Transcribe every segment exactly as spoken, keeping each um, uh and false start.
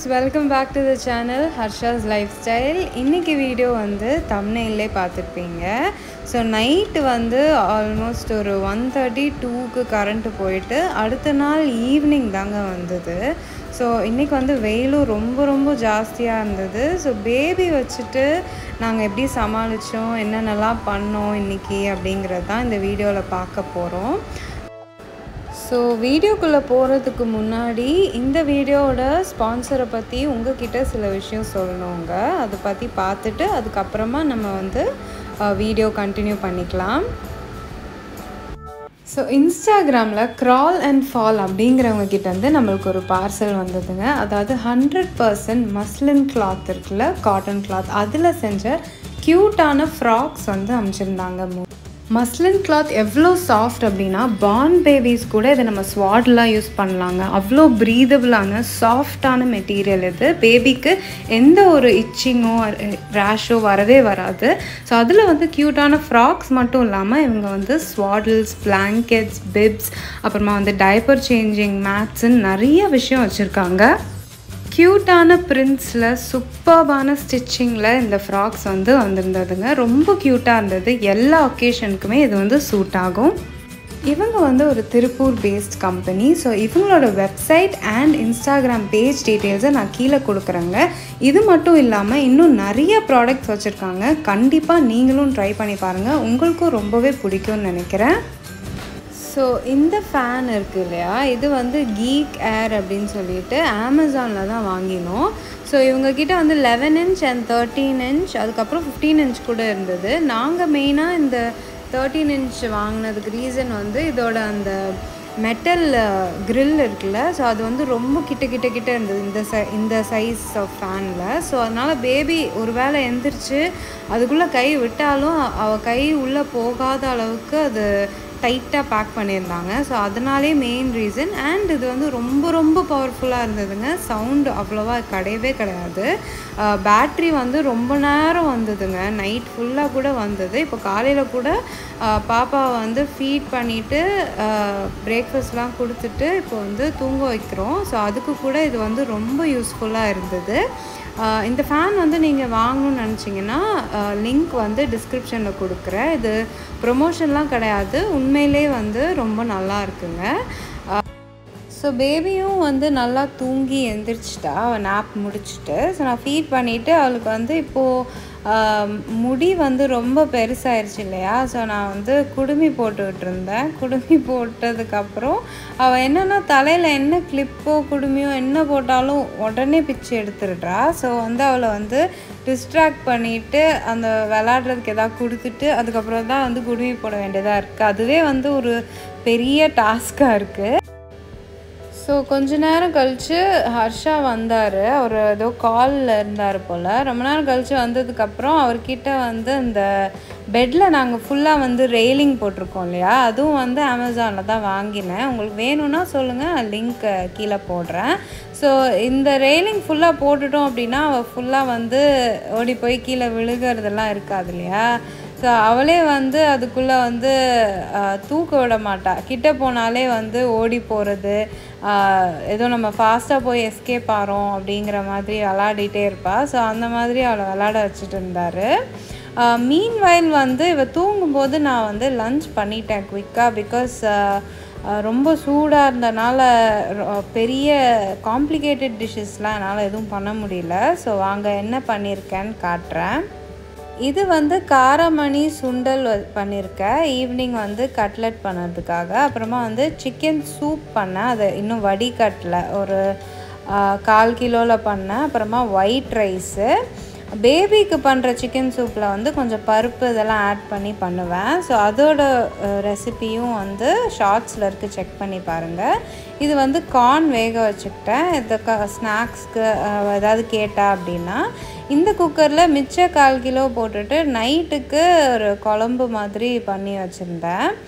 viewers, welcome back to the channel Harsha's Lifestyle. இன்னைக்கு video வந்து thumbnail-லே பார்த்திருப்பீங்க. ஸோ நைட்டு வந்து ஆல்மோஸ்ட் ஒரு ஒன் தேர்ட்டி டூக்கு கரண்ட்டு போயிட்டு அடுத்த நாள் ஈவினிங் தாங்க வந்தது. ஸோ இன்றைக்கி வந்து வெயிலும் ரொம்ப ரொம்ப ஜாஸ்தியாக இருந்தது. ஸோ பேபி வச்சுட்டு நாங்கள் எப்படி சமாளித்தோம், என்னென்னலாம் பண்ணோம் இன்றைக்கி அப்படிங்கிறது தான் இந்த வீடியோவில் பார்க்க போகிறோம். ஸோ வீடியோக்குள்ளே போகிறதுக்கு முன்னாடி இந்த வீடியோவோட ஸ்பான்சரை பற்றி உங்ககிட்ட சில விஷயம் சொல்லணுங்க. அதை பற்றி பார்த்துட்டு அதுக்கப்புறமா நம்ம வந்து வீடியோ கண்டினியூ பண்ணிக்கலாம். ஸோ இன்ஸ்டாகிராமில் க்ரால் அண்ட் ஃபால் அப்படிங்கிறவங்க கிட்டேருந்து நம்மளுக்கு ஒரு பார்சல் வந்ததுங்க. அதாவது ஹண்ட்ரட் பர்சன்ட் மஸ்லின் கிளாத் இருக்குல்ல, காட்டன் கிளாத், அதில் செஞ்ச க்யூட்டான ஃப்ராக்ஸ் வந்து அமைச்சிருந்தாங்க. மஸ்லின் கிளாத் எவ்வளோ சாஃப்ட் அப்படின்னா பார்ன் பேபிஸ் கூட இதை நம்ம ஸ்வாட்லாம் யூஸ் பண்ணலாங்க. அவ்வளோ ப்ரீதபிளான சாஃப்டான மெட்டீரியல் இது. பேபிக்கு எந்த ஒரு இச்சிங்கோ ரேஷோ வரவே வராது. ஸோ அதில் வந்து க்யூட்டான ஃப்ராக்ஸ் மட்டும் இல்லாமல் இவங்க வந்து ஸ்வாடல்ஸ், பிளாங்கெட்ஸ், பிப்ஸ், அப்புறமா வந்து டைப்பர் சேஞ்சிங் மேட்ஸ்ன்னு நிறைய விஷயம் வச்சுருக்காங்க. க்யூட்டான பிரிண்ட்ஸில் சூப்பர்பான ஸ்டிச்சிங்கில் இந்த ஃப்ராக்ஸ் வந்து வந்திருந்ததுங்க. ரொம்ப க்யூட்டாக இருந்தது. எல்லா ஒகேஷனுக்குமே இது வந்து சூட் ஆகும். இவங்க வந்து ஒரு திருப்பூர் பேஸ்ட் கம்பெனி. ஸோ இவங்களோட வெப்சைட் அண்ட் இன்ஸ்டாகிராம் பேஜ் டீட்டெயில்ஸை நான் கீழே கொடுக்குறேங்க. இது மட்டும் இல்லாமல் இன்னும் நிறைய ப்ராடக்ட்ஸ் வச்சுருக்காங்க. கண்டிப்பாக நீங்களும் ட்ரை பண்ணி பாருங்கள், உங்களுக்கும் ரொம்பவே பிடிக்கும்னு நினைக்கிறேன். ஸோ இந்த ஃபேன் இருக்குது இல்லையா, இது வந்து கீக் ஏர் அப்படின்னு சொல்லிட்டு அமேசானில் தான் வாங்கினோம். ஸோ இவங்கக்கிட்ட வந்து eleven inch and thirteen inch அதுக்கப்புறம் ஃபிஃப்டீன் இன்ச் கூட இருந்தது. நாங்கள் மெயினாக இந்த தேர்ட்டீன் இன்ச் வாங்கினதுக்கு ரீசன் வந்து இதோட அந்த மெட்டல் க்ரில் இருக்குல்ல, ஸோ அது வந்து ரொம்ப கிட்ட கிட்ட கிட்ட இருந்தது இந்த சை இந்த சைஸ் ஆஃப் ஃபேனில். ஸோ அதனால் பேபி ஒரு வேளை எந்திரிச்சு அதுக்குள்ளே கை விட்டாலும் அவள் கை உள்ளே போகாத அளவுக்கு அது டைட்டாக பேக் பண்ணியிருந்தாங்க. ஸோ அதனாலே மெயின் ரீசன். அண்ட் இது வந்து ரொம்ப ரொம்ப பவர்ஃபுல்லாக இருந்ததுங்க. சவுண்டு அவ்வளோவா கிடையவே கிடையாது. பேட்ரி வந்து ரொம்ப நேரம் வந்ததுங்க. நைட் ஃபுல்லாக கூட வந்தது. இப்போ காலையில் கூட பாப்பாவை வந்து ஃபீட் பண்ணிவிட்டு பிரேக்ஃபாஸ்ட்லாம் கொடுத்துட்டு இப்போ வந்து தூங்க வைக்கிறோம். ஸோ அதுக்கு கூட இது வந்து ரொம்ப யூஸ்ஃபுல்லாக இருந்தது. இந்த ஃபேன் வந்து நீங்கள் வாங்கணும்னு நினச்சிங்கன்னா லிங்க் வந்து டிஸ்கிரிப்ஷனில் கொடுக்குறேன். இது ப்ரொமோஷன்லாம் கிடையாது, உண்மையிலே வந்து ரொம்ப நல்லா இருக்குங்க. ஸோ பேபியும் வந்து நல்லா தூங்கி எழுந்திரிச்சிட்டா, அவள் நாப் முடிச்சுட்டு. ஸோ நான் ஃபீட் பண்ணிவிட்டு அவளுக்கு வந்து இப்போது முடி வந்து ரொம்ப பெருசாகிடுச்சு இல்லையா, ஸோ நான் வந்து குடுமி போட்டுக்கிட்டு இருந்தேன். குடுமி போட்டதுக்கப்புறம் அவள் என்னென்னா தலையில் என்ன கிளிப்போ குடுமியோ என்ன போட்டாலும் உடனே பிச்சு எடுத்துடுறா. ஸோ வந்து அவளை வந்து டிஸ்ட்ராக்ட் பண்ணிவிட்டு அந்த விளாட்றதுக்கு எதாவது கொடுத்துட்டு அதுக்கப்புறம் தான் வந்து குடுமி போட வேண்டியதாக இருக்குது. அதுவே வந்து ஒரு பெரிய டாஸ்காக இருக்குது. ஸோ கொஞ்ச நேரம் கழித்து ஹர்ஷா வந்தார். அவர் ஏதோ காலில் இருந்தார் போல். ரொம்ப நேரம் கழித்து வந்ததுக்கப்புறம் அவர்கிட்ட வந்து இந்த பெட்டில் நாங்கள் ஃபுல்லாக வந்து ரெயிலிங் போட்டிருக்கோம் இல்லையா, அதுவும் வந்து அமேசானில் தான் வாங்கினேன். உங்களுக்கு வேணும்னா சொல்லுங்கள், லிங்க் கீழே போடுறேன். ஸோ இந்த ரெயிலிங் ஃபுல்லாக போட்டுட்டோம் அப்படின்னா அவள் ஃபுல்லாக வந்து ஓடி போய் கீழே விழுகிறதெல்லாம் இருக்காது இல்லையா. ஸோ அவளே வந்து அதுக்குள்ளே வந்து தூக்க விட மாட்டா. கிட்டே போனாலே வந்து ஓடி போகிறது, ஏதோ நம்ம ஃபாஸ்ட்டாக போய் எஸ்கேப் ஆகிறோம் அப்படிங்கிற மாதிரி விளாடிட்டே இருப்பாள். ஸோ அந்த மாதிரி அவளை விளாட வச்சுட்டு இருந்தார். மீன் வயல் வந்து இவள் தூங்கும்போது நான் வந்து லன்ச் பண்ணிட்டேன் குயிக்காக. பிகாஸ் ரொம்ப சூடாக இருந்தனால பெரிய காம்ப்ளிகேட்டட் டிஷ்ஷஸ்லாம் என்னால் எதுவும் பண்ண முடியல. ஸோ வாங்க என்ன பண்ணியிருக்கேன்னு காட்டுறேன். இது வந்து காரமணி சுண்டல் பண்ணியிருக்கேன் ஈவினிங் வந்து கட்லெட் பண்ணுறதுக்காக. அப்புறமா வந்து சிக்கன் சூப் பண்ணேன், அதை இன்னும் வடிகட்டல, ஒரு கால் கிலோவில் பண்ணேன். அப்புறமா ஒயிட் ரைஸு. பேபிக்கு பண்ணுற சிக்கன் சூப்பில் வந்து கொஞ்சம் பருப்பு இதெல்லாம் ஆட் பண்ணி பண்ணுவேன். ஸோ அதோட ரெசிப்பியும் வந்து ஷார்ட்ஸில் இருக்குது, செக் பண்ணி பாருங்கள். இது வந்து கார்ன் வேக வச்சுக்கிட்டேன். இந்த க ஸ்நாக்ஸ்க்கு ஏதாவது கேட்டா அப்படின்னா இந்த குக்கரில் மிச்ச கால் கிலோ போட்டுட்டு நைட்டுக்கு ஒரு குழம்பு மாதிரி பண்ணி வச்சுருந்தேன்.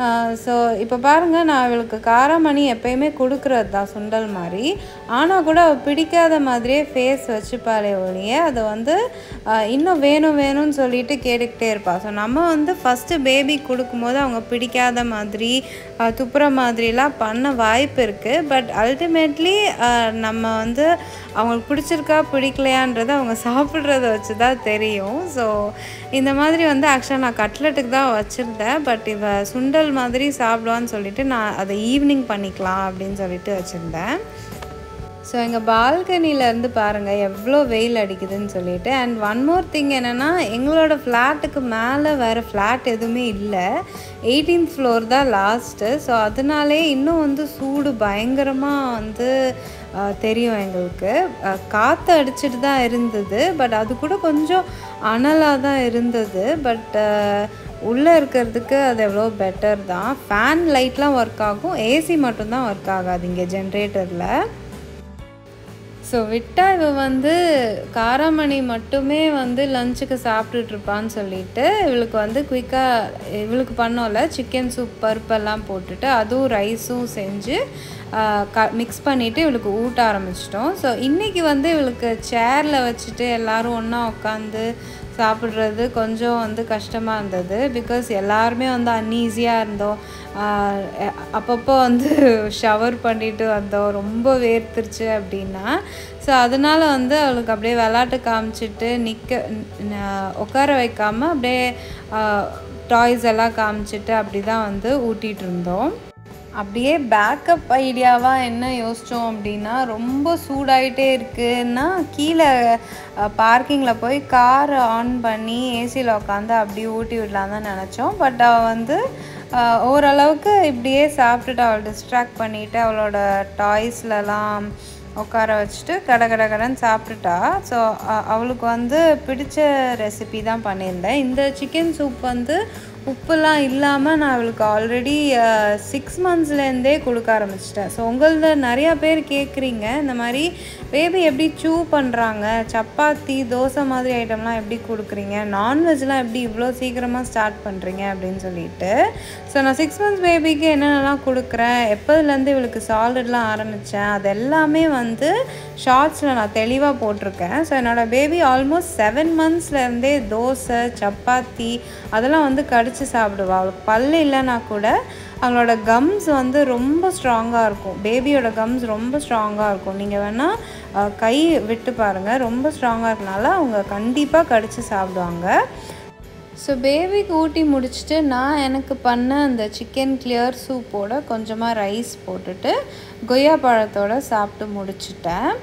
ஸோ இப்போ பாருங்கள், நான் அவளுக்கு காராமணி எப்பயுமே கொடுக்குறது தான் சுண்டல் மாதிரி. ஆனால் கூட அவள் பிடிக்காத மாதிரியே ஃபேஸ் வச்சுப்பாளே ஒழிய அதை வந்து இன்னும் வேணும் வேணும்னு சொல்லிட்டு கேட்டுக்கிட்டே இருப்பாள். ஸோ நம்ம வந்து ஃபஸ்ட்டு பேபி கொடுக்கும்போது அவங்க பிடிக்காத மாதிரி துப்புற மாதிரிலாம் பண்ண வாய்ப்பு இருக்குது. பட் அல்டிமேட்லி நம்ம வந்து அவங்களுக்கு பிடிச்சிருக்கா பிடிக்கலையான்றது அவங்க சாப்பிட்றத வச்சு தான் தெரியும். ஸோ இந்த மாதிரி வந்து ஆக்சுவலாக நான் கட்லெட்டுக்கு தான் வச்சுருந்தேன். பட் இவ சுண்டல் மாதிரி சாப்பிடுவான்னு சொல்லிட்டு நான் அதை ஈவினிங் பண்ணிக்கலாம் அப்படின்னு சொல்லிட்டு வச்சுருந்தேன். ஸோ எங்கள் பால்கனிலேருந்து பாருங்கள் எவ்வளோ வெயில் அடிக்குதுன்னு சொல்லிட்டு. அண்ட் ஒன் மோர் திங் என்னென்னா, எங்களோட ஃப்ளாட்டுக்கு மேலே வேறு ஃப்ளாட் எதுவுமே இல்லை. எயிட்டீன்த் ஃப்ளோர் தான் லாஸ்ட்டு. ஸோ அதனாலே இன்னும் வந்து சூடு பயங்கரமாக வந்து தெரியும் எங்களுக்கு. காற்று அடிச்சிட்டு தான் இருந்தது. பட் அது கூட கொஞ்சம் அனலாக தான் இருந்தது. பட் உள்ளே இருக்கிறதுக்கு அது எவ்வளோ பெட்டர் தான். ஃபேன் லைட்லாம் ஒர்க் ஆகும், ஏசி மட்டும்தான் ஒர்க் ஆகாது இங்கே ஜென்ரேட்டரில். ஸோ விட்டா இவ வந்து காராமணி மட்டுமே வந்து லஞ்சுக்கு சாப்பிட்டுட்ருப்பான்னு சொல்லிட்டு இவளுக்கு வந்து குயிக்காக இவளுக்கு பண்ணோம்ல சிக்கன் சூப் பருப்பெல்லாம் போட்டுட்டு அதுவும் ரைஸும் செஞ்சு க மிக்ஸ் பண்ணிவிட்டு இவளுக்கு ஊட்ட ஆரம்பிச்சிட்டோம். ஸோ இன்றைக்கி வந்து இவளுக்கு சேரில் வச்சுட்டு எல்லோரும் ஒன்றா உட்காந்து சாப்பிட்றது கொஞ்சம் வந்து கஷ்டமாக இருந்தது. பிகாஸ் எல்லாருமே வந்து அன்ஈஸியாக இருந்தோம். அப்பப்போ வந்து ஷவர் பண்ணிட்டு வந்தோம், ரொம்ப வேர்த்துருச்சு அப்படின்னா. ஸோ அதனால் வந்து அவளுக்கு அப்படியே விளாட்டு காமிச்சிட்டு நிற்க உட்கார வைக்காமல் அப்படியே டாய்ஸ் எல்லாம் காமிச்சிட்டு அப்படி தான் வந்து ஊட்டிகிட்டு இருந்தோம். அப்படியே பேக்கப் ஐடியாவாக என்ன யோசித்தோம் அப்படின்னா, ரொம்ப சூடாகிட்டே இருக்குன்னா கீழே பார்க்கிங்கில் போய் கார் ஆன் பண்ணி ஏசியில் உட்காந்து அப்படி ஊட்டி விடலாம் தான் நினச்சோம். பட் அவள் வந்து ஓரளவுக்கு இப்படியே சாப்பிட்டுட்டு அவள் டிஸ்ட்ராக்ட் பண்ணிவிட்டு அவளோட டாய்ஸ்லலாம் உட்கார வச்சுட்டு கட கட கடன்னு சாப்பிட்டுட்டா. ஸோ அவளுக்கு வந்து பிடிச்ச ரெசிபி தான் பண்ணியிருந்தேன். இந்த சிக்கன் சூப் வந்து உப்புலாம் இல்லாமல் நான் அவளுக்கு ஆல்ரெடி சிக்ஸ் மந்த்ஸ்லேருந்தே கொடுக்க ஆரம்பிச்சிட்டேன். ஸோ உங்களது நிறையா பேர் கேட்குறீங்க, இந்த மாதிரி பேபி எப்படி சூ பண்ணுறாங்க, சப்பாத்தி தோசை மாதிரி ஐட்டம்லாம் எப்படி கொடுக்குறீங்க, நான்வெஜ்லாம் எப்படி இவ்வளோ சீக்கிரமாக ஸ்டார்ட் பண்ணுறீங்க அப்படின்னு சொல்லிட்டு. ஸோ நான் சிக்ஸ் மந்த்ஸ் பேபிக்கு என்னென்னலாம் கொடுக்குறேன், எப்போதுலேருந்து இவளுக்கு சாலிட்லாம் ஆரம்பித்தேன், அது எல்லாமே வந்து ஷார்ட்ஸில் நான் தெளிவாக போட்டிருக்கேன். ஸோ என்னோடய பேபி ஆல்மோஸ்ட் செவன் மந்த்ஸ்லேருந்தே தோசை சப்பாத்தி அதெல்லாம் வந்து கடிச்சு சாப்பிடுவா. அவளுக்கு பல்லு இல்லைன்னா கூட அவங்களோட கம்ஸ் வந்து ரொம்ப ஸ்ட்ராங்காக இருக்கும். பேபியோட கம்ஸ் ரொம்ப ஸ்ட்ராங்காக இருக்கும். நீங்கள் வேணால் கை விட்டு பாருங்கள், ரொம்ப ஸ்ட்ராங்காக இருக்கனால அவங்க கண்டிப்பாக கடிச்சு சாப்பிடுவாங்க. ஸோ பேபிக்கு ஊட்டி முடிச்சுட்டு நான் எனக்கு பண்ண அந்த சிக்கன் கிளியர் சூப்போட கொஞ்சமாக ரைஸ் போட்டுட்டு கொய்யா பழத்தோடு சாப்பிட்டு முடிச்சிட்டேன்.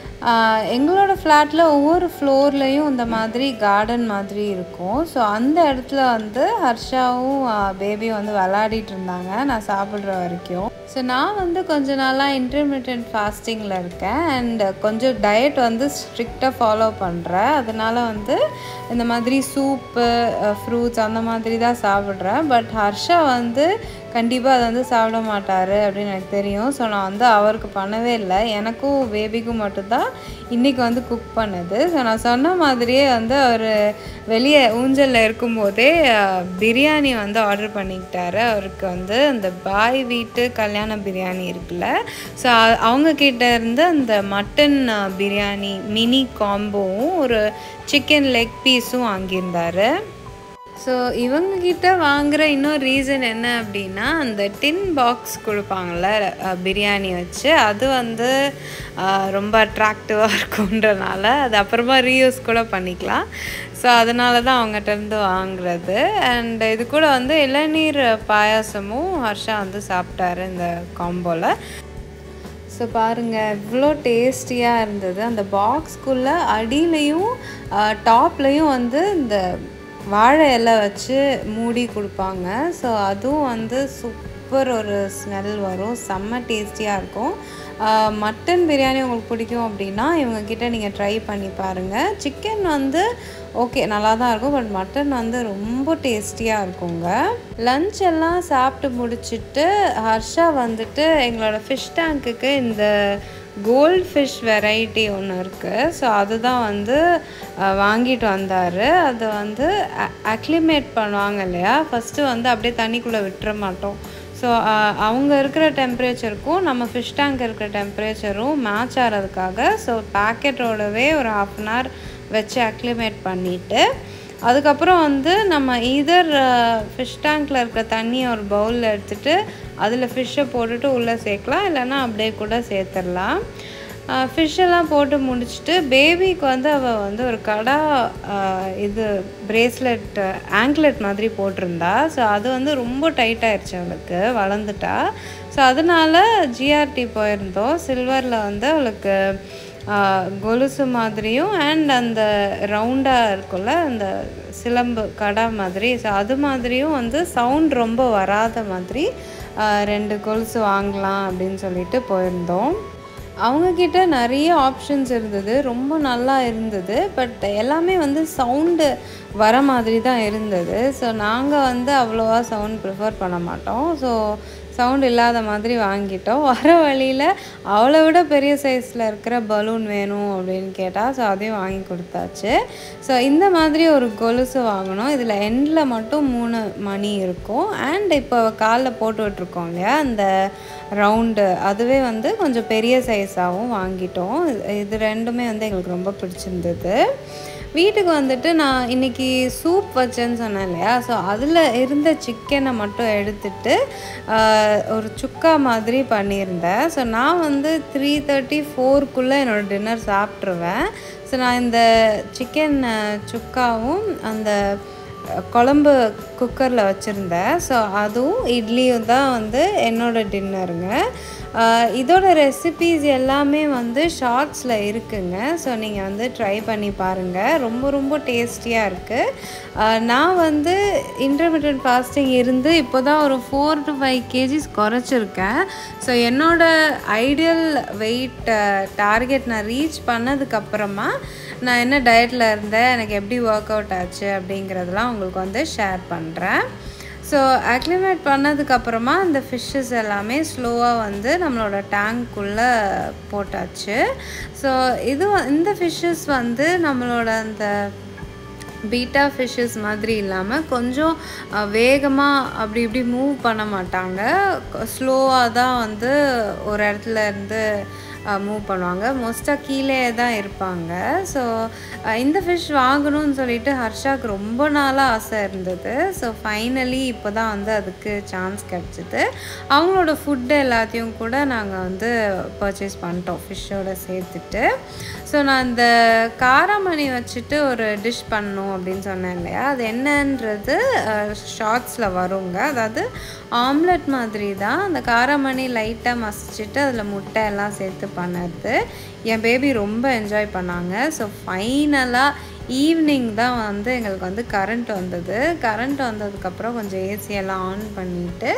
எங்களோட ஃப்ளாட்டில் ஒவ்வொரு ஃப்ளோர்லேயும் இந்த மாதிரி கார்டன் மாதிரி இருக்கும். ஸோ அந்த இடத்துல வந்து ஹர்ஷாவும் பேபியும் வந்து விளையாடிட்டு இருந்தாங்க நான் சாப்பிட்ற வரைக்கும். ஸோ நான் வந்து கொஞ்ச நாளாக இன்டர்மீடியன்ட் ஃபாஸ்டிங்கில் இருக்கேன். அண்ட் கொஞ்சம் டயட் வந்து ஸ்ட்ரிக்டாக ஃபாலோ பண்ணுறேன். அதனால் வந்து இந்த மாதிரி சூப்பு ஃப்ரூட்ஸ் அந்த மாதிரி தான் சாப்பிட்றேன். பட் ஹர்ஷா வந்து கண்டிப்பாக அதை வந்து சாப்பிட மாட்டார் அப்படின்னு எனக்கு தெரியும். ஸோ நான் வந்து அவருக்கு பண்ணவே இல்லை, எனக்கும் பேபிக்கும் மட்டும்தான் இன்றைக்கி வந்து குக் பண்ணுது. ஸோ நான் சொன்ன மாதிரியே வந்து அவர் வெளியே ஊஞ்சலில் இருக்கும்போதே பிரியாணி வந்து ஆர்டர் பண்ணிக்கிட்டாரு. அவருக்கு வந்து அந்த பாய் வீட்டு கல்யாண பிரியாணி இருக்குல்ல, ஸோ அவங்கக்கிட்ட இருந்து அந்த மட்டன் பிரியாணி மினி காம்போவும் ஒரு சிக்கன் லெக் பீஸும் வாங்கியிருந்தார். ஸோ இவங்கக்கிட்ட வாங்குகிற இன்னொரு ரீசன் என்ன அப்படின்னா, அந்த டின் பாக்ஸ் கொடுப்பாங்கள்ல பிரியாணி வச்சு, அது வந்து ரொம்ப அட்ராக்டிவாக இருக்குன்றனால அது அப்புறமா ரீயூஸ் கூட பண்ணிக்கலாம். ஸோ அதனால தான் அவங்ககிட்டருந்து வாங்குறது. அண்ட் இது கூட வந்து இளநீர் பாயாசமும் ஹர்ஷா வந்து சாப்பிட்டாரு இந்த காம்போவில். ஸோ பாருங்கள் எவ்வளோ டேஸ்டியாக இருந்தது. அந்த பாக்ஸ்குள்ளே அடியிலையும் டாப்லேயும் வந்து இந்த வாழை இலை வச்சு மூடி கொடுப்பாங்க. ஸோ அதுவும் வந்து சூப்பர் ஒரு ஸ்மெல் வரும், செம்ம டேஸ்டியாக இருக்கும். மட்டன் பிரியாணி உங்களுக்கு பிடிக்கும் அப்படின்னா இவங்கக்கிட்ட நீங்கள் ட்ரை பண்ணி பாருங்கள். சிக்கன் வந்து ஓகே நல்லா தான் இருக்கும், பட் மட்டன் வந்து ரொம்ப டேஸ்டியாக இருக்குங்க. லன்ச் எல்லாம் சாப்பிட்டு முடிச்சுட்டு ஹர்ஷா வந்துட்டு எங்களோட ஃபிஷ் டேங்க்குக்கு இந்த கோல்ட் ஃபிஷ் வெரைட்டி ஒன்று இருக்குது. ஸோ அதுதான் வந்து வாங்கிட்டு வந்தார். அதை வந்து அக்ளிமேட் பண்ணுவாங்க இல்லையா, ஃபஸ்ட்டு வந்து அப்படியே தண்ணிக்குள்ளே விட்டுற மாட்டோம். ஸோ அவங்க இருக்கிற டெம்பரேச்சருக்கும் நம்ம ஃபிஷ் டேங்க் இருக்கிற டெம்பரேச்சரும் மேட்ச் ஆகிறதுக்காக ஸோ பேக்கெட்டோடவே ஒரு ஹாஃப் அன் ஹவர் வச்சு அக்ளிமேட் பண்ணிவிட்டு அதுக்கப்புறம் வந்து நம்ம ஈதர் ஃபிஷ் டேங்க்கில் இருக்கிற தண்ணியை ஒரு பவுலில் எடுத்துகிட்டு அதில் ஃபிஷ்ஷை போட்டுட்டு உள்ளே சேர்க்கலாம், இல்லைன்னா அப்படியே கூட சேர்த்துடலாம். ஃபிஷ்ஷெல்லாம் போட்டு முடிச்சுட்டு பேபிக்கு வந்து அவள் வந்து ஒரு கடா இது பிரேஸ்லெட் ஆங்க்லெட் மாதிரி போட்டிருந்தா. ஸோ அது வந்து ரொம்ப டைட் ஆயிடுச்சு, அவளுக்கு வளர்ந்துட்டா. ஸோ அதனால் ஜிஆர்டி போயிருந்தோம். சில்வரில் வந்து அவளுக்கு கொலுசு மாதிரியும் அண்ட் அந்த ரவுண்டாக இருக்கும்ல அந்த சிலம்பு கடா மாதிரி, ஸோ அது மாதிரியும் வந்து சவுண்ட் ரொம்ப வராத மாதிரி ரெண்டு கொலுசு வாங்கலாம் அப்படின்னு சொல்லிட்டு போயிருந்தோம். அவங்கக்கிட்ட நிறைய ஆப்ஷன்ஸ் இருந்தது, ரொம்ப நல்லா இருந்தது. பட் எல்லாமே வந்து சவுண்டு வர மாதிரி தான் இருந்தது. ஸோ நாங்கள் வந்து அவ்வளோவா சவுண்ட் ப்ரிஃபர் பண்ண மாட்டோம். ஸோ சவுண்ட் இல்லாத மாதிரி வாங்கிட்டோம். வர வழியில் அவளை விட பெரிய சைஸில் இருக்கிற பலூன் வேணும் அப்படின்னு கேட்டால், ஸோ அதையும் வாங்கி கொடுத்தாச்சு. ஸோ இந்த மாதிரி ஒரு கொலுசு வாங்கினோம். இதில் எண்டில் மட்டும் மூணு மணி இருக்கும். அண்ட் இப்போ காலில் போட்டு விட்டுருக்கோம் இல்லையா அந்த ரவுண்டு, அதுவே வந்து கொஞ்சம் பெரிய சைஸாகவும் வாங்கிட்டோம். இது ரெண்டுமே வந்து எங்களுக்கு ரொம்ப பிடிச்சிருந்தது. வீட்டுக்கு வந்துட்டு நான் இன்றைக்கி சூப் வச்சேன்னு சொன்னேன் இல்லையா, ஸோ அதில் இருந்த சிக்கனை மட்டும் எடுத்துட்டு ஒரு சுக்கா மாதிரி பண்ணியிருந்தேன். ஸோ நான் வந்து த்ரீ தேர்ட்டி ஃபோருக்குள்ளே என்னோடய டின்னர் சாப்பிட்ருவேன். ஸோ நான் இந்த சிக்கன் சுக்காவும் அந்த குழம்பு குக்கரில் வச்சுருந்தேன். ஸோ அதுவும் இட்லியும் தான் வந்து என்னோடய டின்னருங்க. இதோட ரெசிபீஸ் எல்லாமே வந்து ஷார்ட்ஸில் இருக்குங்க. ஸோ நீங்கள் வந்து ட்ரை பண்ணி பாருங்கள், ரொம்ப ரொம்ப டேஸ்டியாக இருக்குது. நான் வந்து இன்டர்மிட்டன்ட் ஃபாஸ்டிங் இருந்து இப்போ தான் ஒரு ஃபோர் டு ஃபைவ் கேஜிஸ் குறைச்சிருக்கேன். ஸோ என்னோடய ஐடியல் வெயிட் டார்கெட் நான் ரீச் பண்ணதுக்கப்புறமா நான் என்ன டயட்டில் இருந்தேன், எனக்கு எப்படி ஒர்க் அவுட் ஆச்சு அப்படிங்கிறதெல்லாம் உங்களுக்கு வந்து ஷேர் பண்ணுறேன். ஸோ அக்ளிமேட் பண்ணதுக்கப்புறமா அந்த ஃபிஷ்ஷஸ் எல்லாமே ஸ்லோவாக வந்து நம்மளோட டேங்க்குள்ளே போட்டாச்சு. ஸோ இது இந்த ஃபிஷ்ஷஸ் வந்து நம்மளோட அந்த பீட்டா ஃபிஷ்ஷஸ் மாதிரி இல்லாமல் கொஞ்சம் வேகமாக அப்படி இப்படி மூவ் பண்ண மாட்டாங்க, ஸ்லோவாக தான் வந்து ஒரு இடத்துல இருந்து மூவ் பண்ணுவாங்க. மோஸ்ட்டாக கீழே தான் இருப்பாங்க. ஸோ இந்த ஃபிஷ் வாங்கணும்னு சொல்லிட்டு ஹர்ஷாவுக்கு ரொம்ப நாளாக ஆசை இருந்தது. ஸோ ஃபைனலி இப்போ தான் வந்து அதுக்கு சான்ஸ் கிடச்சிது. அவங்களோட ஃபுட்டு எல்லாத்தையும் கூட நாங்கள் வந்து பர்ச்சேஸ் பண்ணிட்டோம் ஃபிஷ்ஷோடு சேர்த்துட்டு. ஸோ நான் இந்த காராமணி வச்சுட்டு ஒரு டிஷ் பண்ணணும் அப்படின்னு சொன்னேன் இல்லையா, அது என்னன்றது ஷார்ட்ஸில் வருங்க. அதாவது ஆம்லெட் மாதிரி தான், அந்த காராமணி லைட்டாக மசிச்சுட்டு அதில் முட்டை எல்லாம் சேர்த்து பண்ணது. என் பேபி ரொம்ப என்ஜாய் பண்ணாங்க. ஸோ ஃபைனலாக ஈவினிங் தான் வந்து எங்களுக்கு வந்து கரண்ட் வந்தது. கரண்ட் வந்ததுக்கப்புறம் கொஞ்சம் ஏசியெல்லாம் ஆன் பண்ணிவிட்டு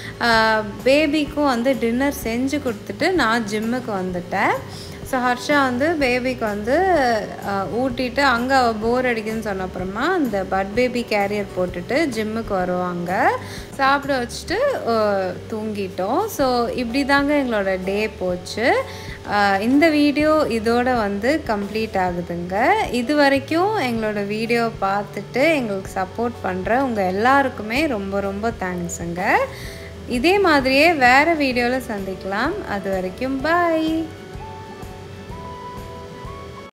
பேபிக்கும் வந்து டின்னர் செஞ்சு கொடுத்துட்டு நான் ஜிம்முக்கு வந்துட்டேன். ஸோ ஹர்ஷா வந்து பேபிக்கு வந்து ஊட்டிட்டு அங்கே அவள் போர் அடிக்குதுன்னு சொன்ன அப்புறமா அந்த பட் பேபி கேரியர் போட்டுட்டு ஜிம்முக்கு வருவாங்க. சாப்பிட வச்சுட்டு தூங்கிட்டோம். ஸோ இப்படி தாங்க எங்களோட டே போச்சு. இந்த வீடியோ இதோட வந்து கம்ப்ளீட் ஆகுதுங்க. இது வரைக்கும் எங்களோட வீடியோ பார்த்துட்டு எங்களுக்கு சப்போர்ட் பண்ணுற உங்கள் எல்லாருக்குமே ரொம்ப ரொம்ப தேங்க்ஸுங்க. இதே மாதிரியே வேறு வீடியோவில் சந்திக்கலாம். அது வரைக்கும் பாய்.